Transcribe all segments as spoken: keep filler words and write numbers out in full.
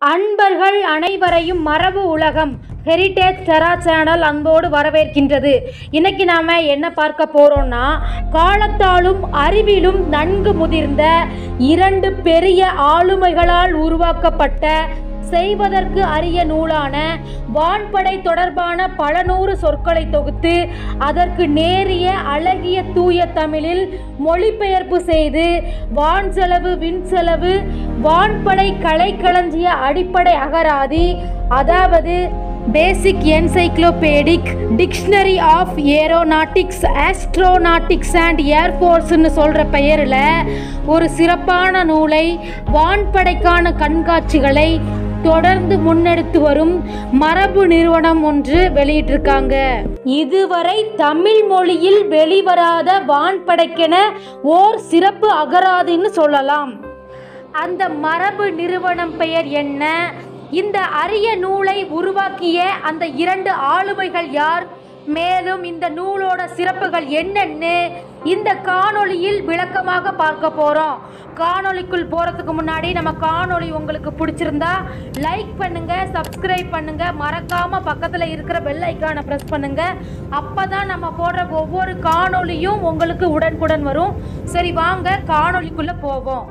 அன்பர்கள் அனைவரையும் மரபு உலகம் ஹெரிடேஜ் டெரா சேனல் அன்போடு வரவேற்கின்றது. இன்னைக்கு நாம் என்ன பார்க்க போகிறோம்னா, காலத்தாலும் அறிவிலும் நன்கு முதிர்ந்த இரண்டு பெரிய ஆளுமைகளால் உருவாக்கப்பட்ட செய்வதற்கு அரிய நூலான வான்படை தொடர்பான பல நூறு சொற்களை தொகுத்து அதற்கு நேரிய அழகிய தூய தமிழில் மொழிபெயர்ப்பு செய்து வான் செலவு விண் செலவு வான்படை கலைக்களஞ்சிய அடிப்படை அகராதி, அதாவது basic encyclopedic dictionary of aeronautics astronautics and ஏர்ஃபோர்ஸ்னு சொல்கிற பெயரில் ஒரு சிறப்பான நூலை வான்படைக்கான கண்காட்சிகளை தொடர்ந்து முன்னெடுத்து வரும் மரபு நிறுவனம் ஒன்று வெளியிட்டிருக்காங்க. இதுவரை தமிழ் மொழியில் வெளிவராத வான்படைக்கென ஓர் சிறப்பு அகராதின்னு சொல்லலாம். அந்த மரபு நிறுவனம் பெயர் என்ன? இந்த அரிய நூலை உருவாக்கிய அந்த இரண்டு ஆளுமைகள் யார்? மேலும் இந்த நூலோட சிறப்புகள் என்னன்னு இந்த காணொளியில் விளக்கமாக பார்க்க போகிறோம். காணொளிக்குள் போகிறதுக்கு முன்னாடி நம்ம காணொளி உங்களுக்கு பிடிச்சிருந்தா லைக் பண்ணுங்கள், சப்ஸ்கிரைப் பண்ணுங்கள், மறக்காமல் பக்கத்தில் இருக்கிற பெல் ஐக்கானை ப்ரெஸ் பண்ணுங்கள். அப்போ தான் நம்ம போடுற ஒவ்வொரு காணொளியும் உங்களுக்கு உடனுக்குடன் வரும். சரி, வாங்க காணொளிக்குள்ளே போவோம்.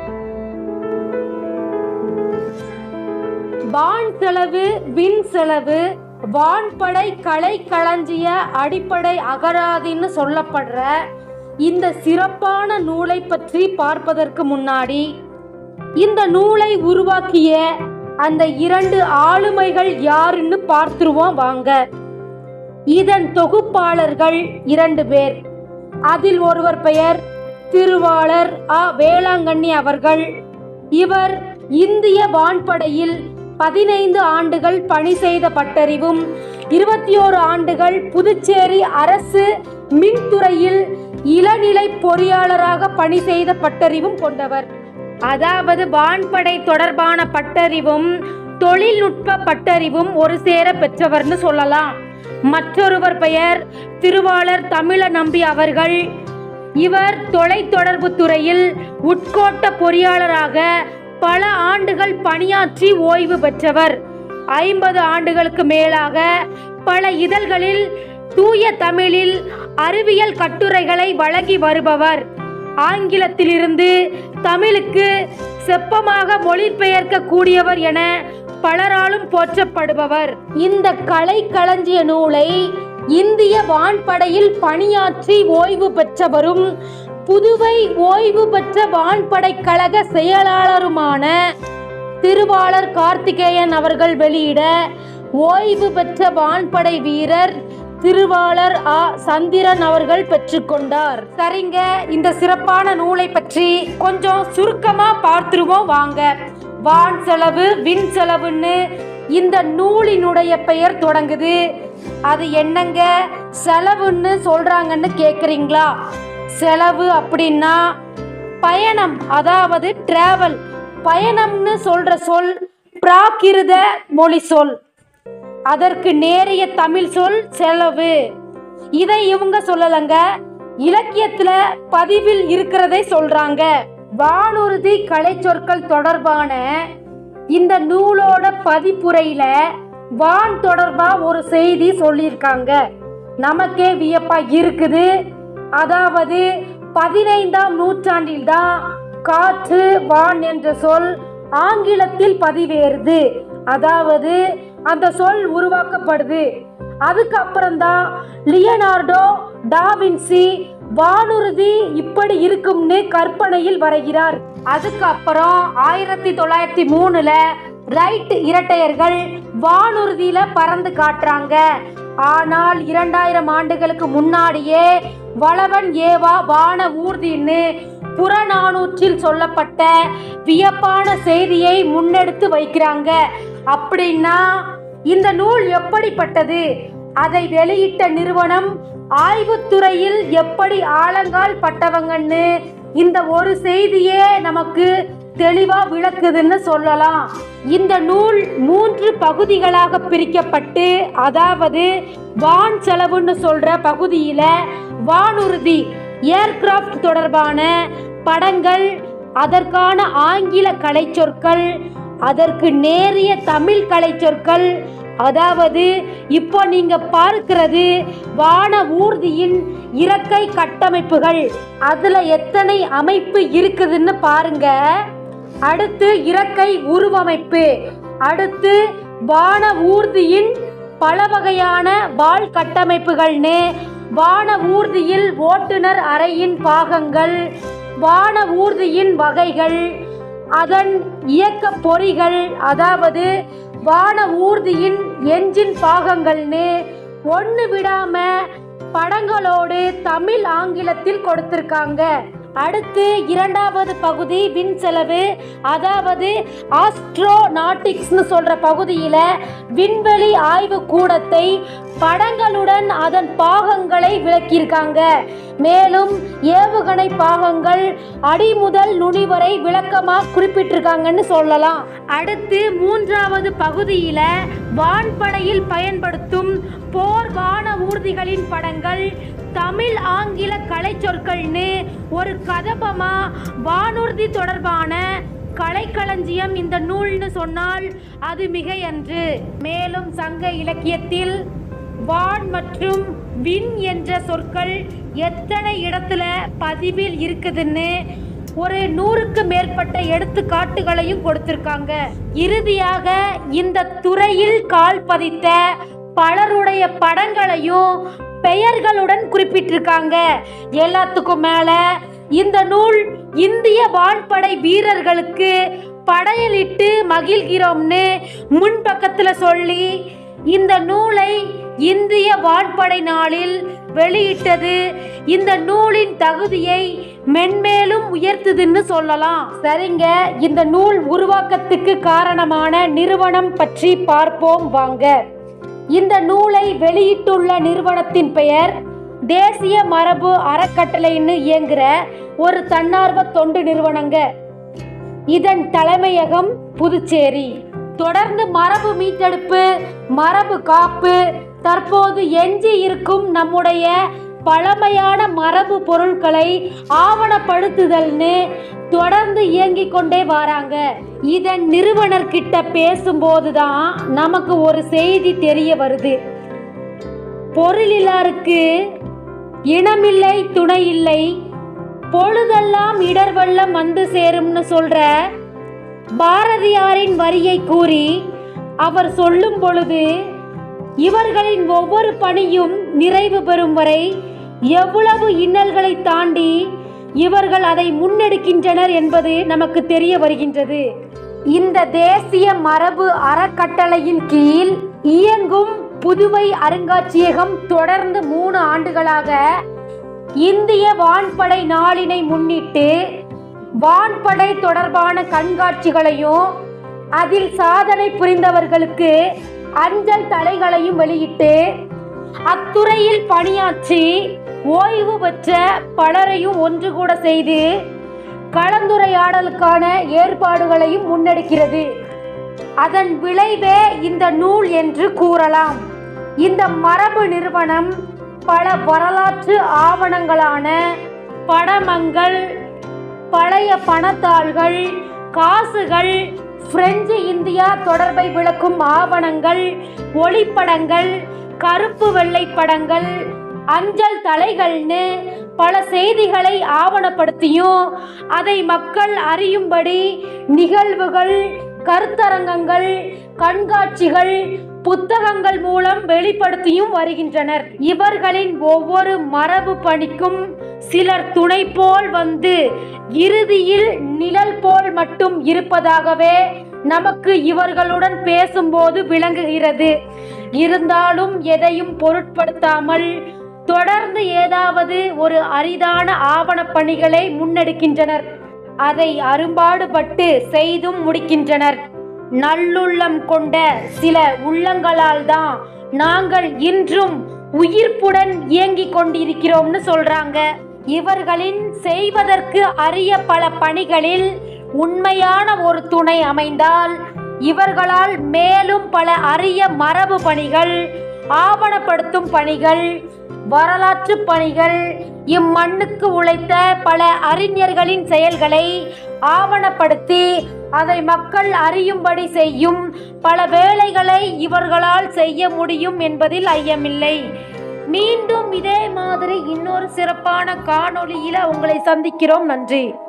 வான் செலவு விண் செலவு வான்படை கலைக்களஞ்சிய அடிப்படை அகராதின்னு சொல்லப்படுற இந்த சிறப்பான நூலை பற்றி பார்ப்பதற்கு முன்னாடி இந்த நூலை உருவாக்கிய அந்த இரண்டு ஆளுமைகள் யாருன்னு பார்த்துருவோம் வாங்க. இதன் தொகுப்பாளர்கள் இரண்டு பேர். அதில் ஒருவர் பெயர் திருவாளர் ஆ வேளாங்கண்ணி அவர்கள். இவர் இந்திய வான்படையில் பதினைந்து ஆண்டுகள் பணி செய்த பட்டறிவும் இருபத்தி ஓரு ஆண்டுகள் புதுச்சேரி அரசு மின்துறையில் இளநிலை பொறியாளராக பணி செய்த பட்டறிவும் கொண்டவர். அதாவது வான்படை தொடர்பான பட்டறிவும் தொழில்நுட்ப பட்டறிவும் ஒரு சேர பெற்றவர்னு சொல்லலாம். மற்றொருவர் பெயர் திருவாளர் தமிழ நம்பி அவர்கள். இவர் தொலைத்தொடர்பு துறையில் உட்கோட்ட பொறியாளராக பல ஆண்டுகள் பணியாற்றி ஓய்வு பெற்றவர். ஐம்பது ஆண்டுகளுக்கு மேலாக பல இதழ்களில் தூய தமிழில் அறிவியல் கட்டுரைகளை வழங்கி வருபவர். ஆங்கிலத்திலிருந்து தமிழுக்கு செப்பமாக மொழிபெயர்க்க கூடியவர் என பலராலும் போற்றப்படுபவர். இந்த கலைக்களஞ்சிய நூலை இந்திய வான்படையில் பணியாற்றி ஓய்வு பெற்றவரும் புதுவை ஓய்வு பெற்ற வான்படை கழக செயலாளருமான திருவாளர் கார்த்திகேயன் அவர்கள் வெளியிட ஓய்வு பெற்ற வான்படை வீரர் திருவாளர் ஆ சந்திரன் அவர்கள் பெற்றுக்கொண்டார். சரிங்க, இந்த சிறப்பான நூலை பற்றி கொஞ்சம் சுருக்கமா பார்த்துருவோம் வாங்க. வான் செலவு விண் செலவுன்னு இந்த நூலினுடைய பெயர் தொடங்குது. அது என்னங்க செலவுன்னு சொல்றாங்கன்னு கேக்குறீங்களா? செலவு அப்படின்னா பயணம், அதாவது டிராவல். பயணம்னு சொல்ற சொல் பிராகிருத மொழி சொல். அதற்கு நேரிய தமிழ் சொல் செலவு. இதை இவங்க சொல்லலங்க, இலக்கியத்துல பதிவில் இருக்கிறதை சொல்றாங்க. வானூர்தி கலை சொற்கள் தொடர்பான இந்த நூலோட பதிப்புரையில வான் தொடர்பா ஒரு செய்தி சொல்லியிருக்காங்க. நமக்கே வியப்பா இருக்குது. அதாவது பதினைந்தாம் நூற்றாண்டில் தான் காற்று வான் என்ற சொல் ஆங்கிலத்தில் பதிவேறுது. அதாவது அந்த சொல் உருவாக்கப்படுது. அதுக்கப்புறம்தான் லியனார்டோ டாவின்சி வானூர்தி இப்படி இருக்கும்னு கற்பனையில் வரைகிறார். அதுக்கப்புறம் ஆயிரத்தி தொள்ளாயிரத்தி மூணுல ரைட் இரட்டையர்கள் வானூர்தியில பறந்து காட்டுறாங்க. ஆனால் இரண்டாயிரம் ஆண்டுகளுக்கு முன்னாடியே வளவன் ஏவா வான ஊர்தின்னு புறநானூற்றில் சொல்லப்பட்ட வியப்பான செய்தியை முன்னெடுத்து வைக்கிறாங்க. அப்படின்னா இந்த நூல் எப்படிப்பட்டது? அதை வெளியிட்ட நிறுவனம் ஆய்வுத்துறையில் எப்படி ஆழங்கால் பட்டவங்கன்னு இந்த ஒரு செய்தியே நமக்கு தெளிவா விளக்குதுன்னு சொல்லலாம். இந்த நூல் மூன்று பகுதிகளாக பிரிக்கப்பட்டு, அதாவது வான் செலவுன்னு சொல்ற பகுதியில வானூர்தி ஏர்கிராஃப்ட் தொடர்பான படங்கள், அதற்கான ஆங்கில கலை சொற்கள், அதற்கு நேரிய தமிழ் கலை சொற்கள். அதாவது இப்போ நீங்க பார்க்கிறது வான ஊர்தியின் இறக்கை கட்டமைப்புகள். அதுல எத்தனை அமைப்பு இருக்குதுன்னு பாருங்க. அடுத்து இறக்கை உருவமைப்பு, அடுத்து வான ஊர்தியின் பல வகையான வால் கட்டமைப்புகள்னு, வான ஊர்தியில் ஓட்டுநர் அறையின் பாகங்கள், வான ஊர்தியின் வகைகள், அதன் இயக்க பொறிகள், அதாவது வான ஊர்தியின் என்ஜின் பாகங்கள்னு ஒன்று விடாம படங்களோடு தமிழ் ஆங்கிலத்தில் கொடுத்திருக்காங்க. அடுத்து இரண்டாவது பகுதி விண் செலவு, அதாவது ஆஸ்ட்ரோநாட்டிக்ஸ்னு சொல்ற பகுதியில விண்வெளி ஆய்வு கூடத்தை படங்களுடன் அதன் பாகங்களை விளக்கியிருக்காங்க. மேலும் ஏவுகணை பாகங்கள் அடி முதல் நுனி வரை விளக்கமா குறிப்பிட்டிருக்காங்கன்னு சொல்லலாம். அடுத்து மூன்றாவது பகுதியில வான்படையில் பயன்படுத்தும் போர் வான ஊர்திகளின் படங்கள் தமிழ் ஆங்கில கலை சொற்கள்னு ஒரு கதபமா வானூர்தி தொடர்பான கலைக்களஞ்சியம் இந்த நூல்னு சொன்னால் அது மிகையன்று. மேலும் சங்க இலக்கியத்தில் வான் மற்றும் விண் என்ற சொற்கள் எத்தனை இடத்துல பதிவில் இருக்குதுன்னு ஒரு நூறுக்கு மேற்பட்ட எடுத்துக்காட்டுகளையும் கொடுத்திருக்காங்க. இறுதியாக இந்த துறையில் கால் பதித்த பலருடைய படங்களையும் பெயர்களுடன் குறிப்பிட்டிருக்காங்க. எல்லாத்துக்கும் மேல இந்த நூல் இந்திய வான்படை வீரர்களுக்கு படையலிட்டு மகிழ்கிறோம்னு முன்பக்கத்துல சொல்லி இந்த நூலை இந்திய வான்படை நாளில் வெளியிட்டது இந்த நூலின் தகுதியை மென்மேலும் உயர்த்துதுன்னு சொல்லலாம். சரிங்க, இந்த நூல் உருவாக்கத்துக்கு காரணமான நிறுவனம் பற்றி பார்ப்போம் வாங்க. இந்த நூலை வெளியிட்டுள்ள நிறுவனத்தின் பெயர் தேசிய மரபு அறக்கட்டளைன்னு இயங்குற ஒரு தன்னார்வ தொண்டு நிறுவனங்க. இதன் தலைமையகம் புதுச்சேரி. தொடர்ந்து மரபு மீட்டெடுப்பு, மரபு காப்பு, தற்போது எஞ்சி இருக்கும் நம்முடைய பழமையான மரபு பொருட்களை ஆவணப்படுத்துதல்னு தொடர்ந்து இயங்கிக் கொண்டே வராங்க. இதன் நிறுவனர்கிட்ட பேசும்போதுதான் நமக்கு ஒரு செய்தி தெரிய வருது. பொருளிலாருக்கு இனமில்லை துணை இல்லை, பொழுதெல்லாம் இடர் வெள்ளம் வந்து சேரும்னு சொல்ற பாரதியாரின் வரியை கூறி அவர் சொல்லும் பொழுது இவர்களின் ஒவ்வொரு பணியும் நிறைவு பெறும் வரை எவ்வளவு இன்னல்களை தாண்டி இவர்கள் அதை முன்னெடுக்கின்றனர் என்பது நமக்கு தெரிய வருகின்றது. இந்த தேசிய மரபு அறக்கட்டளையின் கீழ் இயங்கும் புதுவை அருங்காட்சியகம் தொடர்ந்து மூணு ஆண்டுகளாக இந்திய வான்படை நாளினை முன்னிட்டு வான்படை தொடர்பான கண்காட்சிகளையும் அதில் சாதனை புரிந்தவர்களுக்கு அஞ்சல் தலைகளையும் வெளியிட்டு அத்துறையில் பணியாற்றி ஓய்வு பெற்ற பலரையும் ஒன்று கூட செய்து கலந்துரையாடலுக்கான ஏற்பாடுகளையும் முன்னெடுக்கிறது. அதன் விளைவே இந்த நூல் என்று கூறலாம். இந்த மரபு நிறுவனம் பல வரலாற்று ஆவணங்களான படமங்கள், பழைய பணத்தாள்கள், காசுகள், பிரெஞ்சு இந்தியா தொடர்பை விளக்கும் ஆவணங்கள், ஒளிப்படங்கள், கருப்பு வெள்ளை படங்கள், அஞ்சல் தலைகள்னு பல செய்திகளை ஆவணப்படுத்தியும் அதை மக்கள் அறியும்படி நிகழ்வுகள், கருத்தரங்கங்கள், கண்காட்சிகள், புத்தகங்கள் மூலம் வெளிப்படுத்தியும் வருகின்றனர். இவர்களின் ஒவ்வொரு மரபு பணிக்கும் சிலர் துணை போல் வந்து இறுதியில் நிழல் போல் மட்டும் இருப்பதாகவே நமக்கு இவர்களுடன் பேசும்போது விளங்குகிறது. இருந்தாலும் எதையும் பொருட்படுத்தாமல் தொடர்ந்து ஏதாவது ஒரு அரிதான ஆவண பணிகளை முன்னெடுக்கின்றனர். அதை அரும்பாடுபட்டு செய்தும் முடிக்கின்றனர். நல்லுள்ளம் கொண்ட சில உள்ளங்களால் தான் நாங்கள் இன்றும் உயிர்ப்புடன் இயங்கிக் கொண்டிருக்கிறோம்னு சொல்றாங்க. இவர்களின் செய்வதற்கு அரிய பல பணிகளில் உண்மையான ஒரு துணை அமைந்தால் இவர்களால் மேலும் பல அரிய மரபு பணிகள், ஆவணப்படுத்தும் பணிகள், வரலாற்று பணிகள், இம்மண்ணுக்கு உழைத்த பல அறிஞர்களின் செயல்களை ஆவணப்படுத்தி அதை மக்கள் அறியும்படி செய்யும் பல வேலைகளை இவர்களால் செய்ய முடியும் என்பதில் ஐயமில்லை. மீண்டும் இதே மாதிரி இன்னொரு சிறப்பான காணொளியில உங்களை சந்திக்கிறோம். நன்றி.